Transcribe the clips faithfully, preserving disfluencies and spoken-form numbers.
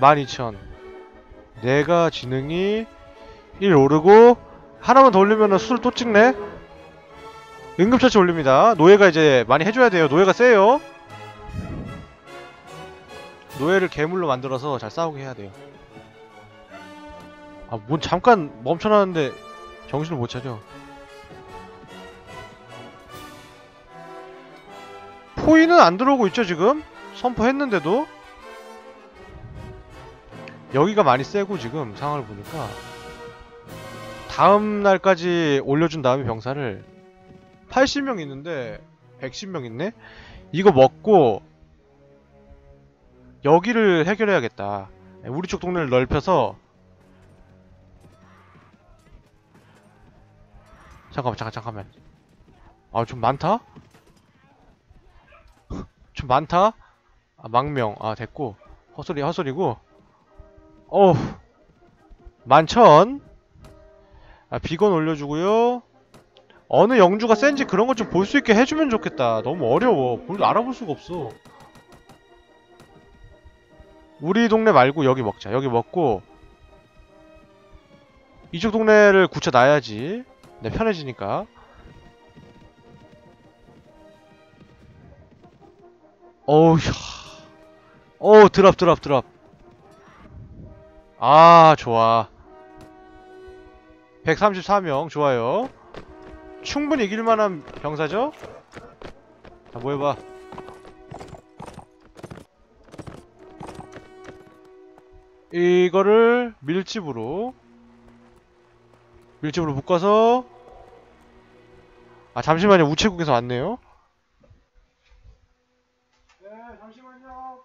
만 이천. 내가 지능이 일 오르고 하나만 더 올리면은 수를 또 찍네? 응급처치 올립니다. 노예가 이제 많이 해줘야 돼요. 노예가 세요. 노예를 괴물로 만들어서 잘 싸우게 해야 돼요. 아, 뭔 잠깐 멈춰놨는데 정신을 못 차려. 포위는 안 들어오고 있죠 지금? 선포했는데도? 여기가 많이 세고 지금 상황을 보니까 다음 날까지 올려준 다음에 병사를 팔십 명 있는데 백십 명 있네? 이거 먹고 여기를 해결해야겠다. 우리 쪽 동네를 넓혀서 잠깐만 잠깐 잠깐만 아 좀 많다? 좀 많다? 아 망명 아 됐고 헛소리 헛소리고 어우 만천 아 비건 올려주고요. 어느 영주가 센지 그런 것 좀 볼 수 있게 해주면 좋겠다. 너무 어려워. 뭘 알아볼 수가 없어. 우리 동네 말고 여기 먹자. 여기 먹고 이쪽 동네를 굳혀놔야지. 네, 편해지니까. 어우, 야. 어우, 드랍, 드랍, 드랍. 아, 좋아. 백삼십사 명, 좋아요. 충분히 이길만한 병사죠? 자, 뭐 해봐. 이거를 밀집으로 밀집으로 묶어서 아 잠시만요. 우체국에서 왔네요. 네 잠시만요.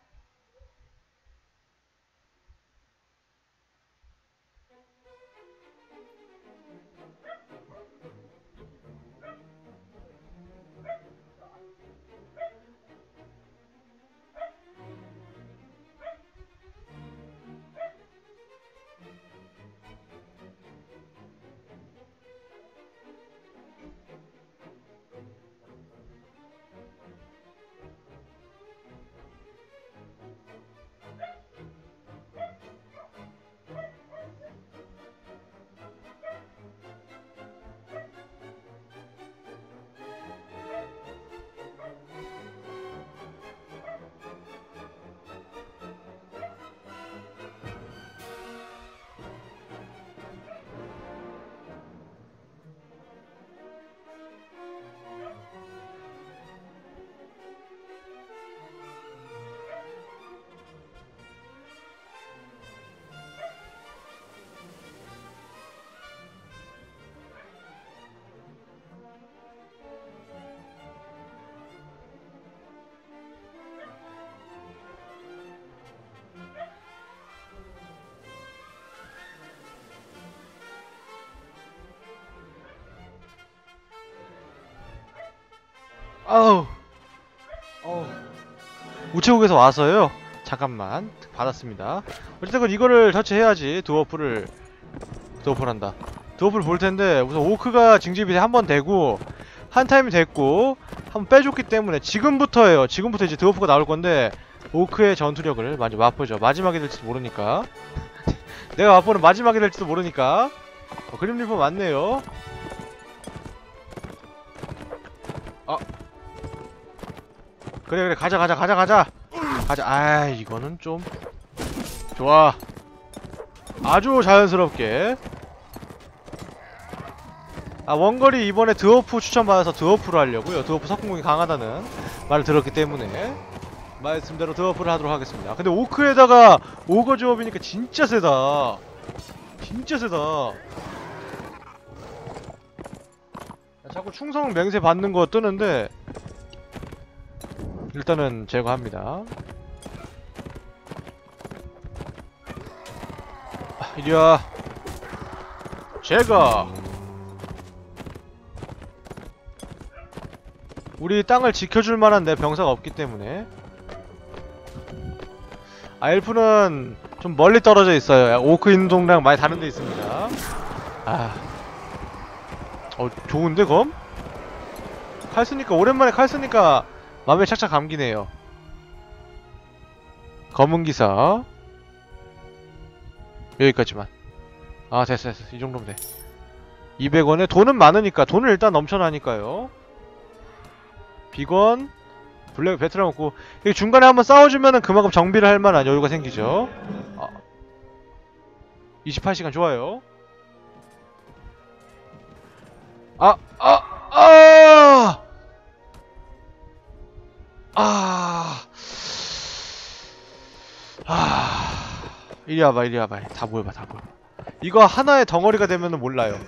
아우 어우 우체국에서 와서요. 잠깐만 받았습니다. 어쨌든 이거를 터치해야지 드워프를 드워프란다. 드워프를 볼텐데 우선 오크가 징집이 한번 되고 한 타임이 됐고 한번 빼줬기 때문에 지금부터예요. 지금부터 이제 드워프가 나올건데 오크의 전투력을 많이 맛보죠. 마지막이 될지도 모르니까 내가 맛보는 마지막이 될지도 모르니까 어, 그림리퍼 맞네요. 아 그래 그래 가자 가자 가자 가자 가자. 아 이거는 좀 좋아. 아주 자연스럽게. 아 원거리 이번에 드워프 추천받아서 드워프로 하려고요. 드워프 석궁공이 강하다는 말을 들었기 때문에 말씀대로 드워프를 하도록 하겠습니다. 근데 오크에다가 오거 조합이니까 진짜 세다. 진짜 세다. 자꾸 충성 맹세 받는 거 뜨는데 일단은 제거합니다. 아, 이리와. 제거. 우리 땅을 지켜줄 만한 내 병사가 없기 때문에. 아 엘프는 좀 멀리 떨어져 있어요. 오크 있는 동네랑 많이 다른 데 있습니다. 아, 어 좋은데 검? 칼 쓰니까 오랜만에 칼 쓰니까 맘에 착착 감기네요. 검은 기사. 여기까지만. 아 됐어 됐어 이 정도면 돼. 이백 원에 돈은 많으니까 돈은 일단 넘쳐나니까요. 비건 블랙 베트남 먹고 여기 중간에 한번 싸워주면은 그만큼 정비를 할 만한 여유가 생기죠. 아, 이십팔 시간 좋아요. 아, 아, 아, 아, 아, 이리 와봐, 이리 와봐, 다 모여봐, 다 모여봐. 이거 하나의 덩어리가 되면은 몰라요.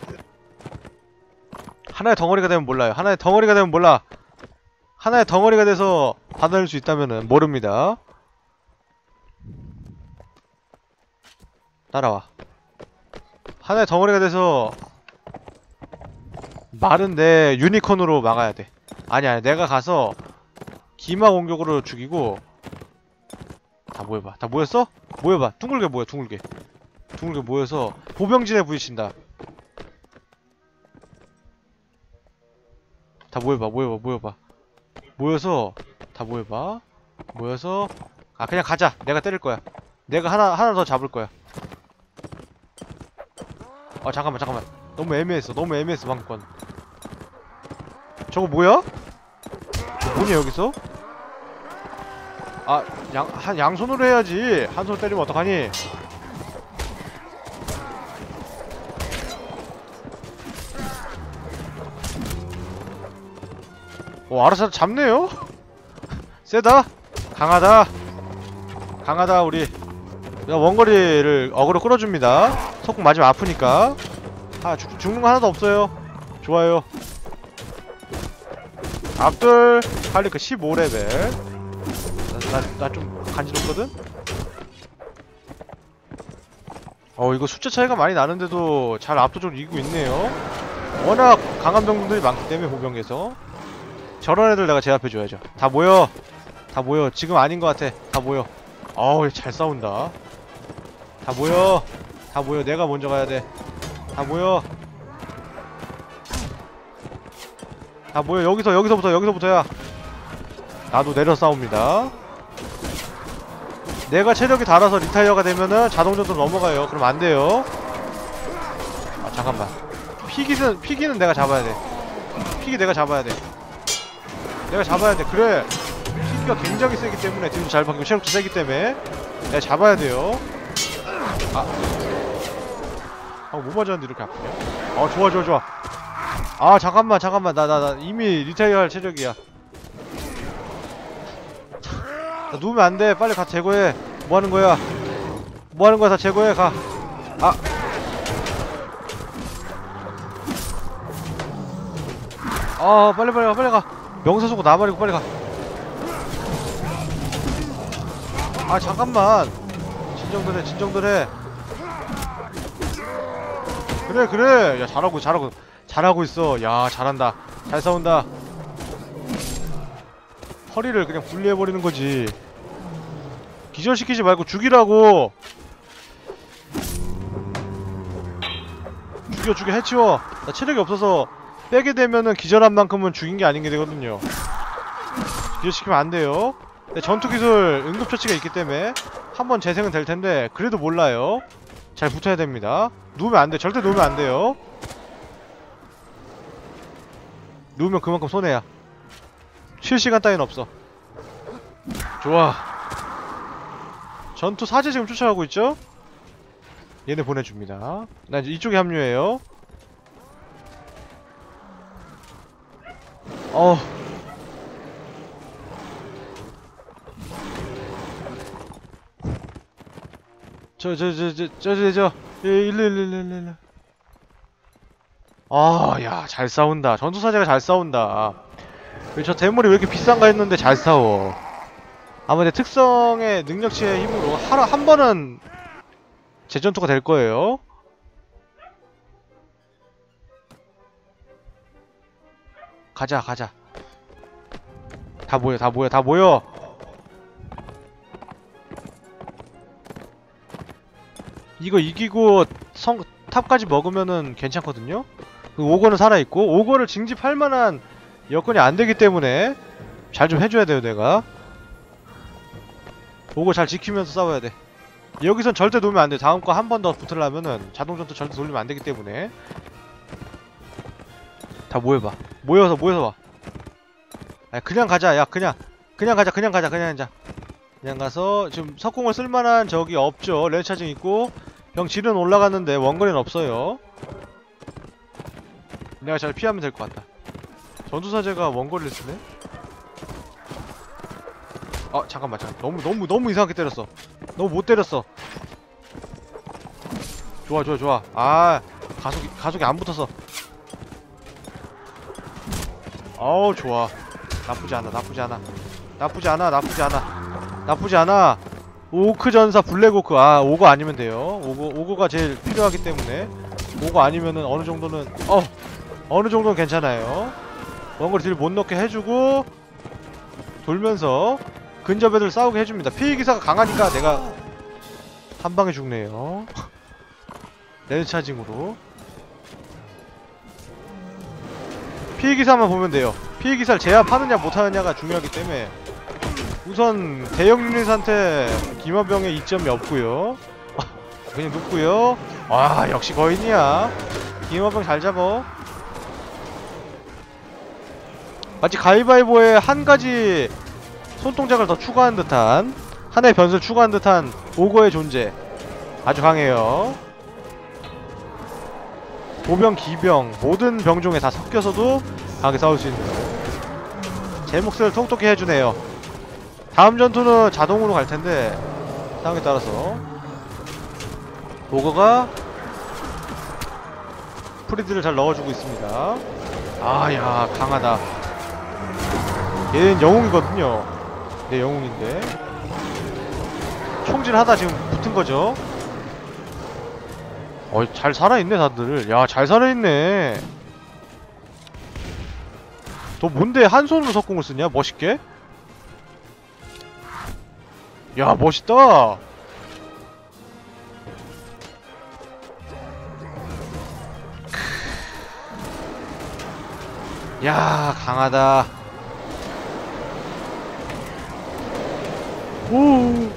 하나의 덩어리가 되면 몰라요. 하나의 덩어리가 되면 몰라. 하나의 덩어리가 돼서 받아낼 수 있다면은 모릅니다. 따라와. 하나의 덩어리가 돼서 말은 내 유니콘으로 막아야 돼. 아니 아니 내가 가서 기마 공격으로 죽이고. 다 모여봐. 다 모였어? 모여봐. 둥글게 모여 둥글게. 둥글게 모여서 보병진에 부딪힌다. 다 모여봐 모여봐 모여봐. 모여서 다 모여봐. 모여서 아 그냥 가자. 내가 때릴 거야. 내가 하나 하나 더 잡을 거야. 아 잠깐만 잠깐만. 너무 애매했어. 너무 애매했어 방금 건. 저거 뭐야? 뭐냐 여기서? 아 양 한 양손으로 해야지. 한 손 때리면 어떡하니? 오 알아서 잡네요? 세다? 강하다? 강하다 우리. 그냥 원거리를 어그로 끌어줍니다. 속공 맞으면 아프니까. 아 죽, 죽는 거 하나도 없어요. 좋아요. 압둘 칼리크 십오 레벨. 나 나 좀 간지럽거든? 어 이거 숫자 차이가 많이 나는데도 잘 압도적으로 이기고 있네요. 워낙 강한 병들이 많기 때문에 보병에서. 저런 애들 내가 제압해줘야죠. 다 모여! 다 모여. 지금 아닌 것 같아. 다 모여. 어우 잘 싸운다. 다 모여! 다 모여. 내가 먼저 가야 돼. 다 모여. 다 모여. 여기서 여기서부터 여기서부터야. 나도 내려 싸웁니다. 내가 체력이 닳아서 리타이어가 되면은 자동전도 넘어가요. 그럼 안 돼요. 아 잠깐만. 피기는 피기는 내가 잡아야 돼. 피기 내가 잡아야 돼. 내가 잡아야 돼. 그래. 피기가 굉장히 세기 때문에 딜도 잘 박히고 체력도 세기 때문에 내가 잡아야 돼요. 아. 아, 못 맞았는데 이렇게 아프냐? 어, 좋아, 좋아, 좋아. 아, 잠깐만, 잠깐만. 나, 나, 나 이미 리타이어 할 체력이야. 나 누우면 안 돼. 빨리 가 제거해. 뭐 하는 거야? 뭐 하는 거야? 다 제거해. 가. 아. 아, 빨리, 빨리 가, 빨리 가. 명사수고 나발이고 빨리 가. 아 잠깐만. 진정들 해 진정들 해. 그래 그래. 야 잘하고 잘하고 잘하고 있어. 야 잘한다. 잘 싸운다. 허리를 그냥 분리해버리는 거지. 기절시키지 말고 죽이라고. 죽여 죽여 해치워. 나 체력이 없어서 빼게 되면은 기절한 만큼은 죽인 게 아닌 게 되거든요. 기절시키면 안 돼요. 전투기술 응급처치가 있기 때문에 한번 재생은 될 텐데 그래도 몰라요. 잘 붙어야 됩니다. 누우면 안 돼. 절대 누우면 안 돼요. 누우면 그만큼 손해야. 쉴 시간 따윈 없어. 좋아. 전투 사제 지금 쫓아가고 있죠? 얘네 보내줍니다. 나 이제 이쪽에 합류해요. 어. 저, 저, 저, 저, 저, 저, 저, 일로, 일로, 일로, 일로, 일로. 아, 야, 잘 싸운다. 전투사제가 잘 싸운다. 저 대물이 왜 이렇게 비싼가 했는데 잘 싸워. 아마 내 특성의 능력치의 힘으로 하루 한 번은 재전투가 될 거예요. 가자, 가자. 다 모여, 다 모여, 다 모여. 이거 이기고 성 탑까지 먹으면은 괜찮거든요. 그 오거는 살아있고 오거를 징집할 만한 여건이 안 되기 때문에 잘 좀 해줘야 돼요, 내가. 오거 잘 지키면서 싸워야 돼. 여기선 절대 놓으면 안 돼. 다음 거 한 번 더 붙으려면은 자동전투 절대 돌리면 안 되기 때문에. 다 모여봐. 모여서 모여서 와. 아 그냥 가자. 야 그냥 그냥 가자. 그냥 가자. 그냥 가자. 그냥 가서 지금 석궁을 쓸만한 적이 없죠. 레차징 있고 병 질은 올라갔는데 원거리는 없어요. 내가 잘 피하면 될 것 같다. 전투사제가 원거리를 쓰네? 아 잠깐만 잠깐 너무 너무 너무 이상하게 때렸어. 너무 못 때렸어. 좋아 좋아 좋아. 아 가속이 가속이 안 붙었어. 어우 좋아. 나쁘지 않아 나쁘지 않아 나쁘지 않아 나쁘지 않아 나쁘지 않아. 오크 전사 블랙오크. 아 오거 아니면 돼요. 오거 오거가 제일 필요하기 때문에 오거 아니면은 어느 정도는 어 어느 정도는 괜찮아요. 원거리 딜 못 넣게 해주고 돌면서 근접 애들 싸우게 해줍니다. 피해기사가 강하니까 내가 한 방에 죽네요. 레드차징으로 피해기사만 보면 돼요. 피해기사를 제압하느냐 못하느냐가 중요하기 때문에 우선 대형 유닛한테 김화병에 이점이 없고요. 그냥 눕고요. 와 역시 거인이야. 김화병 잘 잡어. 마치 가위바위보에 한 가지 손동작을 더 추가한 듯한 하나의 변수를 추가한 듯한 오거의 존재 아주 강해요. 보병, 기병 모든 병종에 다 섞여서도 강하게 싸울 수 있는 제 몫을 톡톡히 해주네요. 다음 전투는 자동으로 갈텐데 상황에 따라서 오거가 프리드를 잘 넣어주고 있습니다. 아야 강하다. 얘는 영웅이거든요. 내 영웅인데 총질하다 지금 붙은거죠. 어이 잘 살아있네 다들. 야 잘 살아있네. 너 뭔데 한 손으로 석궁을 쓰냐 멋있게? 야 멋있다. 야 강하다. 오.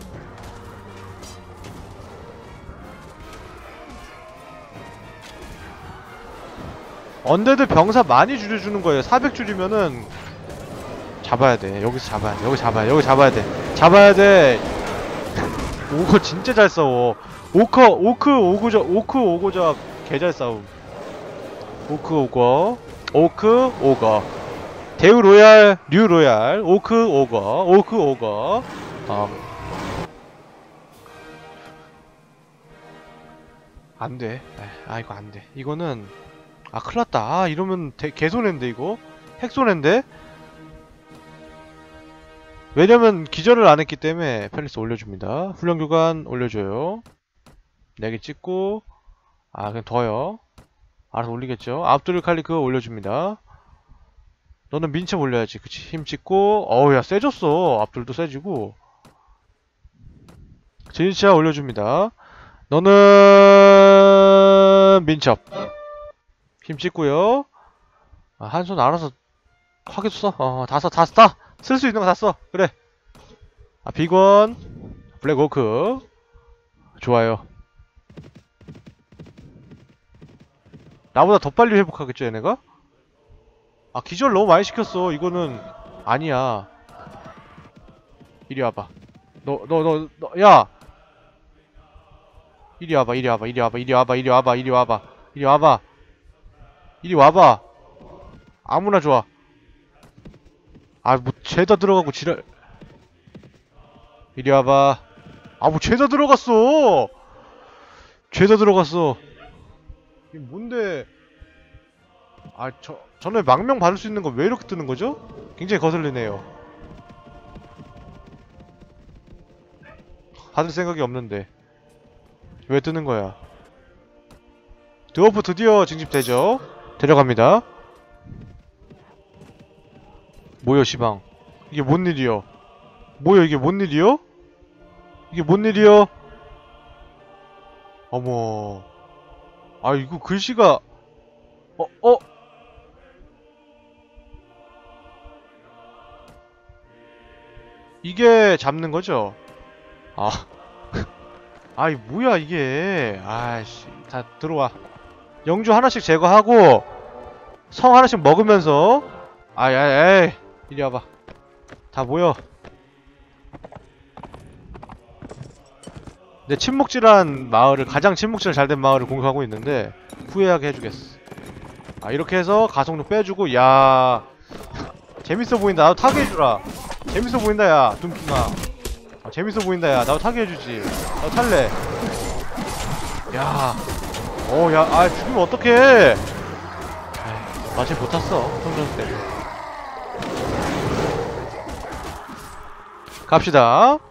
언데드 병사 많이 줄여주는 거예요. 사백 줄이면은 잡아야 돼. 여기서 잡아야 돼. 여기 잡아야 돼. 여기 잡아야 돼. 잡아야 돼. 오거 진짜 잘 싸워. 오커 오크 오고저 오크 오고저 개 잘 싸움. 오크 오거 오크 오거 대우 로얄 류 로얄 오크 오거 오크 오거 어. 안돼. 아 이거 안돼. 이거는 아 큰일났다. 아 이러면 대, 개손해인데 이거 핵손해인데. 왜냐면 기절을 안했기 때문에 펠리스 올려줍니다. 훈련교관 올려줘요. 네 개 찍고 아 그냥 더요. 알아서 올리겠죠. 압두르 칼리크 올려줍니다. 너는 민첩 올려야지. 그치 힘 찍고 어우 야 세졌어. 압둘도 세지고 진시아 올려줍니다. 너는 민첩 힘 찍고요. 아, 한 손 알아서 하게 써. 어, 다 써, 다 써. 쓸 수 있는 거 다 써. 그래. 아, 비건, 블랙워크. 좋아요. 나보다 더 빨리 회복하겠죠, 얘네가? 아, 기절 너무 많이 시켰어. 이거는 아니야. 이리 와봐. 너, 너, 너, 너, 야! 이리 와봐, 이리 와봐, 이리 와봐, 이리 와봐, 이리 와봐, 이리 와봐, 이리 와봐. 이리 와봐. 아무나 좋아. 아, 뭐, 죄다 들어가고 지랄. 이리 와봐. 아, 뭐, 죄다 들어갔어! 죄다 들어갔어. 이게 뭔데. 아, 저, 전에 망명 받을 수 있는 거 왜 이렇게 뜨는 거죠? 굉장히 거슬리네요. 받을 생각이 없는데. 왜 뜨는 거야? 드워프 드디어 징집되죠? 데려갑니다. 뭐여, 시방. 이게 뭔 일이여? 뭐야, 이게 뭔 일이여? 이게 뭔 일이여? 어머. 아, 이거 글씨가, 어, 어? 이게 잡는 거죠? 아. 아이 뭐야 이게. 아이씨 다 들어와. 영주 하나씩 제거하고 성 하나씩 먹으면서. 아이 아이 에이 이리 와봐. 다 모여. 내 침묵질한 마을을, 가장 침묵질 잘된 마을을 공격하고 있는데 후회하게 해주겠어. 아 이렇게 해서 가속력 빼주고. 야 재밌어 보인다. 나도 타게 해주라. 재밌어 보인다 야 둠킹아. 아, 재밌어 보인다 야. 나도 타게 해주지. 나도 탈래. 야 어 야 아 죽으면 어떡해. 마치 못 탔어 성전수 때문에. 갑시다.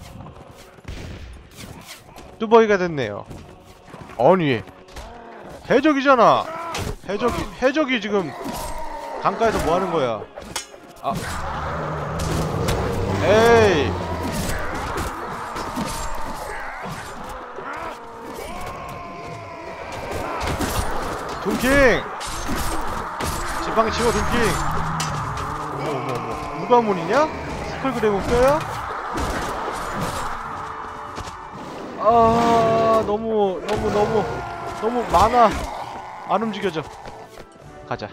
뚜벅이가 됐네요. 아니 해적이잖아. 해적이 해적이 지금 강가에서 뭐 하는 거야. 아 에이 둠킹 지팡이 치워. 둠킹. 어머 어머 어머 누가 문이냐? 스컬그래곤 뼈야? 아 너무 너무 너무 너무 많아. 안 움직여져. 가자.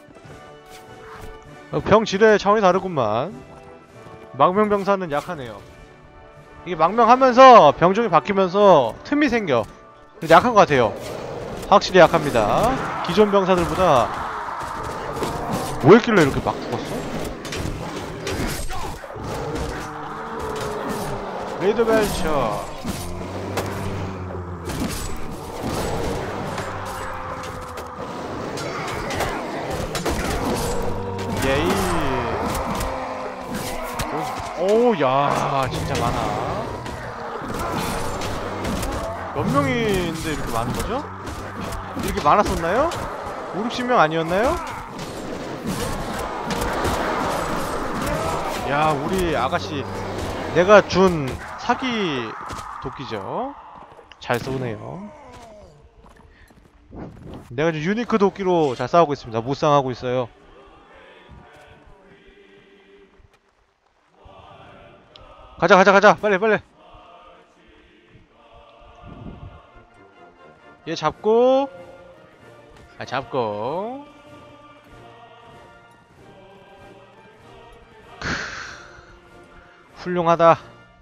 어, 병 지뢰 차원이 다르구만. 망명병사는 약하네요. 이게 망명하면서 병종이 바뀌면서 틈이 생겨. 약한 것 같아요. 확실히 약합니다. 기존 병사들보다. 뭐 했길래 이렇게 막 죽었어? 레이더 벨처. 예이. 오, 야, 진짜 많아. 몇 명인데 이렇게 많은 거죠? 이렇게 많았었나요? 오륙십 명 아니었나요? 야, 우리 아가씨. 내가 준 사기 도끼죠? 잘 쏘네요. 내가 준 유니크 도끼로 잘 싸우고 있습니다. 무쌍하고 있어요. 가자 가자 가자 빨리 빨리. 얘 잡고. 아 잡고. 크... 훌륭하다.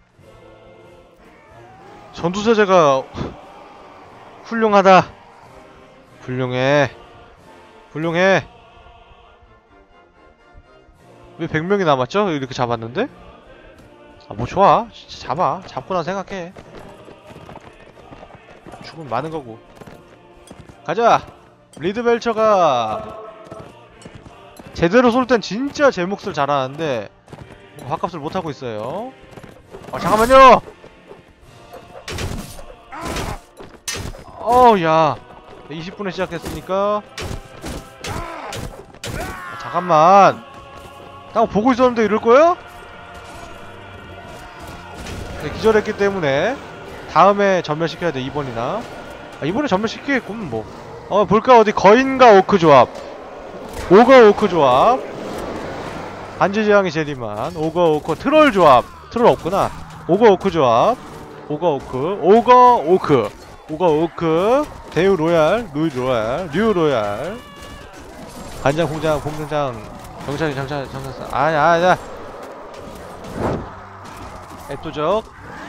전투세제가 훌륭하다. 훌륭해. 훌륭해. 왜 백 명이 남았죠? 이렇게 잡았는데? 아 뭐 좋아. 진짜 잡아. 잡고 나 생각해. 죽으면 많은 거고. 가자. 리드벨처가 제대로 쏠 땐 진짜 제 몫을 잘하는데 밥값을 못하고 있어요. 아 잠깐만요. 어우 야 이십 분에 시작했으니까. 아, 잠깐만. 나 보고 있었는데 이럴 거야? 네, 기절했기 때문에 다음에 전멸시켜야 돼. 이번이나. 아, 이번에 전멸시키겠군 뭐. 어 볼까 어디. 거인과 오크 조합. 오거 오크 조합. 반지재앙이 제리만. 오거 오크. 트롤 조합. 트롤 없구나. 오거 오크 조합. 오거 오크. 오거 오크. 오거 오크. 대우 로얄. 루이 로얄. 류 로얄. 간장 공장 공장장. 경찰이 경찰 경찰사. 아야 아야. 애도적.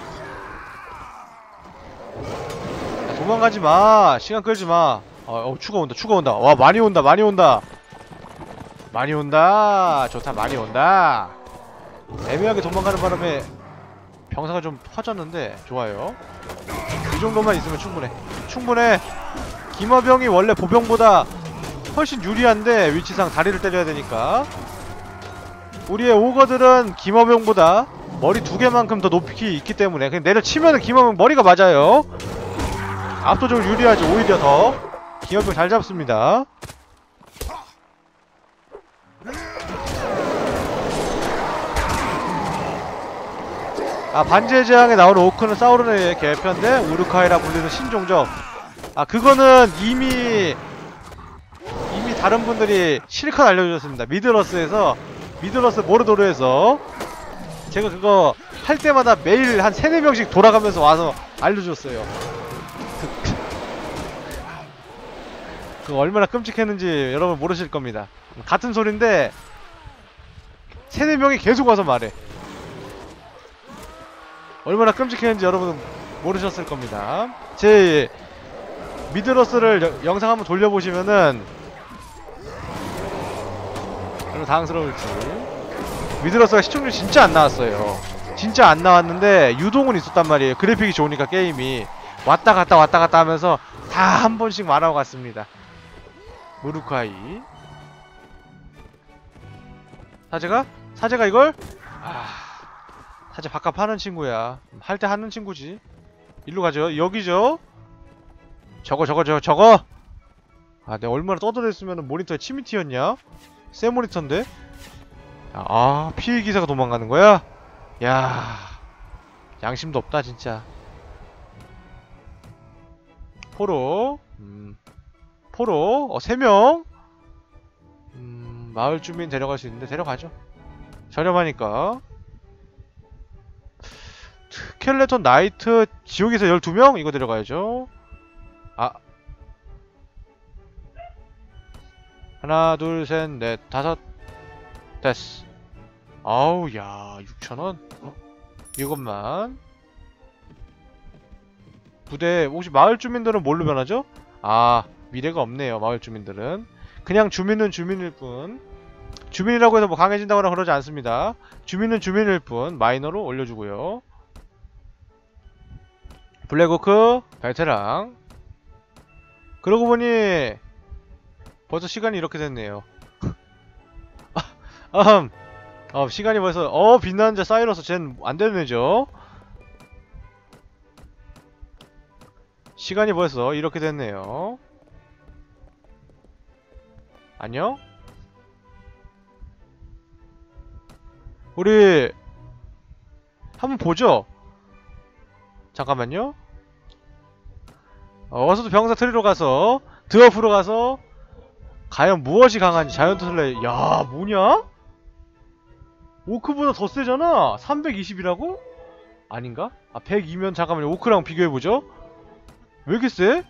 야, 도망가지마. 시간 끌지마. 어, 어 추가 온다 추가 온다. 와 많이 온다 많이 온다 많이 온다. 좋다 많이 온다. 애매하게 도망가는 바람에 병사가 좀 퍼졌는데 좋아요. 이 정도만 있으면 충분해. 충분해. 김어병이 원래 보병보다 훨씬 유리한데 위치상 다리를 때려야 되니까. 우리의 오거들은 김어병보다 머리 두 개만큼 더 높이 있기 때문에 그냥 내려치면은 김어병 머리가 맞아요. 압도적으로 유리하지. 오히려 더 김어병 잘 잡습니다. 아 반지의 제왕에 나오는 오크는 사우론의 개편데 우르카이라 불리는 신종적. 아 그거는 이미 이미 다른 분들이 실컷 알려주셨습니다. 미드러스에서 미드러스 모르도르에서 제가 그거 할 때마다 매일 한 세네 명씩 돌아가면서 와서 알려줬어요. 그, 그 얼마나 끔찍했는지 여러분 모르실 겁니다. 같은 소린데 세네 명이 계속 와서 말해. 얼마나 끔찍했는지 여러분은 모르셨을 겁니다. 제 미드러스를 여, 영상 한번 돌려보시면은 얼마나 당황스러울지. 미드러스가 시청률 진짜 안 나왔어요. 진짜 안 나왔는데 유동은 있었단 말이에요. 그래픽이 좋으니까 게임이 왔다 갔다 왔다 갔다 하면서 다 한 번씩 말하고 갔습니다. 무르카이 사제가? 사제가 이걸? 아... 사제 바깥 파는 친구야. 할 때 하는 친구지. 일로 가죠. 여기죠? 저거 저거 저거 저거! 아 내가 얼마나 떠들었으면 모니터에 침이 튀었냐? 새 모니터인데? 아 피해기사가 도망가는 거야? 야 양심도 없다 진짜. 포로 음 포로 어 세 명? 음 마을 주민 데려갈 수 있는데 데려가죠. 저렴하니까. 스켈레톤 나이트 지옥에서 열두 명? 이거 데려가야죠. 아 하나 둘 셋 넷 다섯 됐어. 아우 야 육천 원? 어? 이것만. 부대 혹시 마을 주민들은 뭘로 변하죠? 아 미래가 없네요. 마을 주민들은 그냥 주민은 주민일 뿐. 주민이라고 해서 뭐 강해진다거나 그러지 않습니다. 주민은 주민일 뿐. 마이너로 올려주고요. 블랙워크 베테랑. 그러고 보니 벌써 시간이 이렇게 됐네요. 아, 어, 시간이 벌써 어 빛나는 자 사이러스 쟨 안되는 애죠. 시간이 벌써 이렇게 됐네요. 안녕? 우리 한번 보죠. 잠깐만요. 어, 어서도 병사 트리로 가서 드워프로 가서 과연 무엇이 강한지. 자이언트 슬레이. 야 뭐냐? 오크보다 더 세잖아. 삼백이십이라고? 아닌가? 아 백이면 잠깐만요. 오크랑 비교해보죠. 왜 이렇게 세?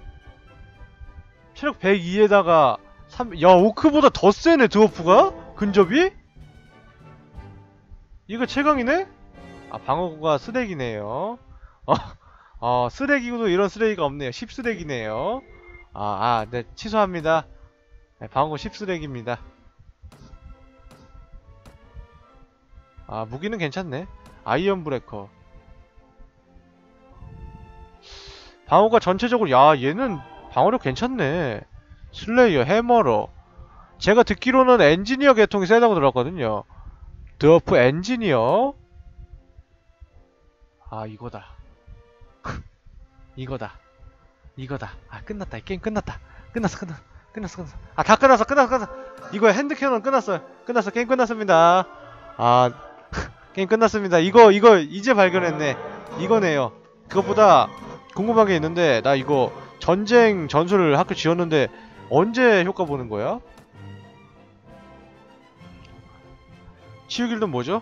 체력 백이에다가 삼... 야 오크보다 더 세네 드워프가? 근접이? 이거 최강이네? 아 방어구가 쓰레기네요. 어, 어 쓰레기도 이런 쓰레기가 없네요. 십 쓰레기네요. 아, 아, 네 취소합니다. 네, 방어구 십 쓰레기입니다. 아 무기는 괜찮네. 아이언 브레이커. 방어가 전체적으로 야 얘는 방어력 괜찮네. 슬레이어, 해머러. 제가 듣기로는 엔지니어 계통이 세다고 들었거든요. 드워프 엔지니어. 아 이거다. 이거다. 이거다. 아 끝났다. 이 게임 끝났다. 끝났어 끝났어 끝났어 끝났어. 아 다 끝났어 끝났어 끝났어. 이거 핸드캐논 끝났어요. 끝났어. 게임 끝났습니다. 아 게임 끝났습니다. 이거 이거 이제 발견했네. 이거네요. 그것보다 궁금한 게 있는데 나 이거 전쟁 전술을 학교 지었는데 언제 효과 보는 거야? 치유길드는 뭐죠?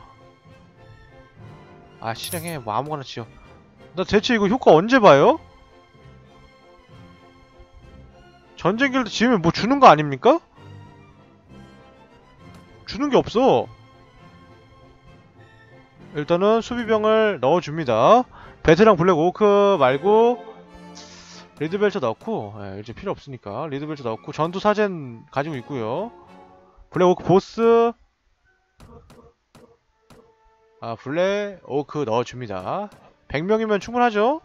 아 실행해. 뭐 아무거나 치워. 나 대체 이거 효과 언제 봐요? 전쟁 길드 지으면 뭐 주는 거 아닙니까? 주는 게 없어. 일단은 수비병을 넣어줍니다. 베테랑 블랙 오크 말고 리드벨트 넣고, 예, 이제 필요 없으니까 리드벨트 넣고 전투 사젠 가지고 있고요. 블랙 오크 보스, 아 블랙 오크 넣어줍니다. 백 명이면 충분하죠?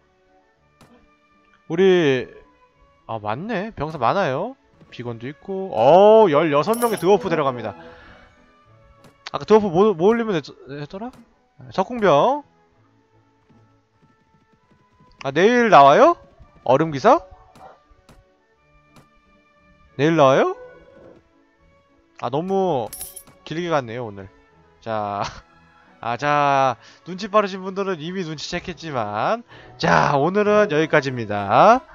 우리 아 맞네. 병사 많아요. 비건도 있고. 어 열여섯 명의 드워프 데려갑니다. 아까 드워프 뭐, 뭐 올리면 됐, 했더라? 석궁병. 아 내일 나와요? 얼음기사? 내일 나와요? 아 너무 길게 갔네요 오늘. 자 아 자 눈치 빠르신 분들은 이미 눈치챘겠지만 자 오늘은 여기까지입니다.